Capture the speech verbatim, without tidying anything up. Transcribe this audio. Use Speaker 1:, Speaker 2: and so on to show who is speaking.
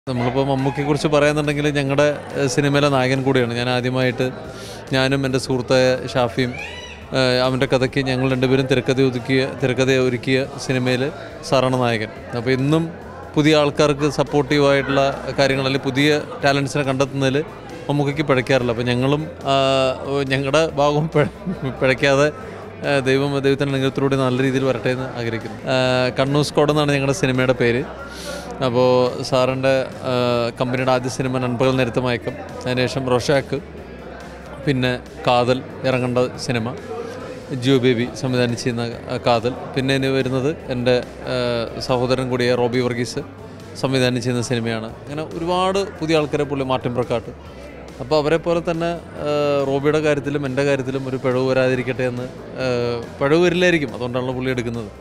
Speaker 1: നമ്മളിപ്പോൾ മമ്മൂക്കയെക്കുറിച്ച് പറയുന്നുണ്ടെങ്കിൽ ഞങ്ങളുടെ സിനിമയിലെ നായകൻ കൂടിയാണ്. ഞാൻ ആദ്യമായിട്ട് ഞാനും എൻ്റെ സുഹൃത്തായ ഷാഫിയും അവൻ്റെ കഥയ്ക്ക് ഞങ്ങൾ രണ്ടുപേരും തിരക്കഥ ഒതുക്കിയ തിരക്കഥ ഒരുക്കിയ സിനിമയിൽ സാറാണ് നായകൻ. അപ്പോൾ ഇന്നും പുതിയ ആൾക്കാർക്ക് സപ്പോർട്ടീവായിട്ടുള്ള കാര്യങ്ങൾ അല്ലെങ്കിൽ പുതിയ ടാലൻസിനെ കണ്ടെത്തുന്നതിൽ മമ്മൂക്കയ്ക്ക് പിഴയ്ക്കാറില്ല. അപ്പോൾ ഞങ്ങളും ഞങ്ങളുടെ ഭാഗവും പിഴയ്ക്കാതെ ദൈവം ദൈവത്തിൻ്റെ അനുഗ്രഹത്തിലൂടെ നല്ല രീതിയിൽ വരട്ടെ എന്ന് ആഗ്രഹിക്കുന്നു. കണ്ണൂർ സ്ക്വാഡ് എന്നാണ് ഞങ്ങളുടെ സിനിമയുടെ പേര്. അപ്പോൾ സാറിൻ്റെ കമ്പനിയുടെ ആദ്യ സിനിമ നൻപകൽ നേരത്തെ മയക്കം, അതിനുശേഷം റൊഷാക്ക്, പിന്നെ കാതൽ ഇറങ്ങേണ്ട സിനിമ, ജിയോ ബേബി സംവിധാനം ചെയ്യുന്ന കാതൽ, പിന്നെ ഇനി വരുന്നത് എൻ്റെ സഹോദരൻ കൂടിയ റോബി വർഗീസ് സംവിധാനം ചെയ്യുന്ന സിനിമയാണ്. അങ്ങനെ ഒരുപാട് പുതിയ ആൾക്കാരെ പുള്ളി മാർട്ടിൻ പ്രക്കാട്ട്. അപ്പോൾ അവരെ പോലെ തന്നെ റോബിയുടെ കാര്യത്തിലും എൻ്റെ കാര്യത്തിലും ഒരു പിഴവ് വരാതിരിക്കട്ടെ എന്ന്, പിഴവ് വരില്ലായിരിക്കും, അതുകൊണ്ടാണല്ലോ പുള്ളി എടുക്കുന്നത്.